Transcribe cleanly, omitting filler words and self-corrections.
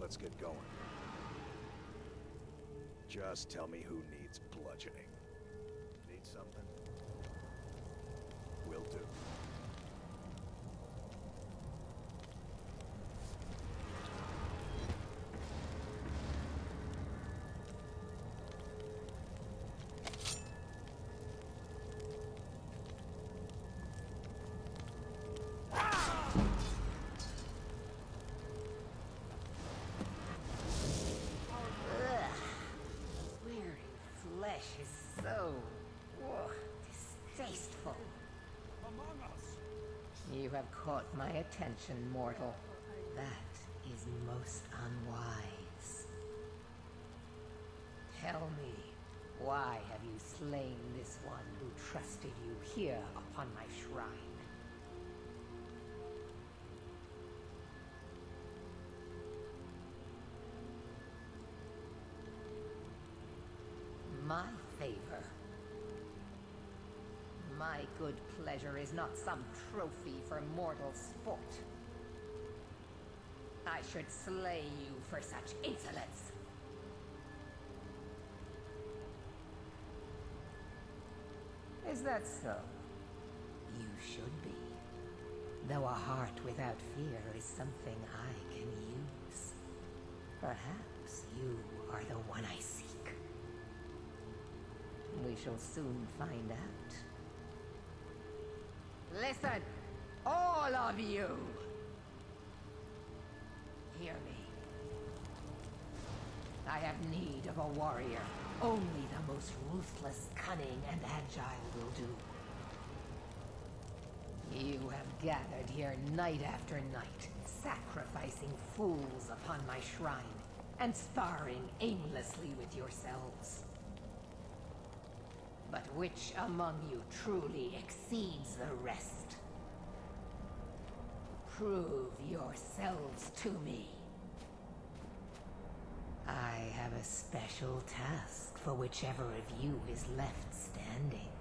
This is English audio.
let's get going. Just tell me who needs bludgeoning. Need something? Will do. Flesh is so distasteful. Among us. You have caught my attention, mortal. That is most unwise. Tell me, why have you slain this one who trusted you here upon my shrine? My favor. My good pleasure is not some trophy for mortal sport. I should slay you for such insolence. Is that so? You should be. Though a heart without fear is something I can use. Perhaps you are the one I seek. We shall soon find out. Listen, all of you! Hear me. I have need of a warrior. Only the most ruthless, cunning, and agile will do. You have gathered here night after night, sacrificing fools upon my shrine, and sparring aimlessly with yourselves. But which among you truly exceeds the rest? Prove yourselves to me. I have a special task for whichever of you is left standing.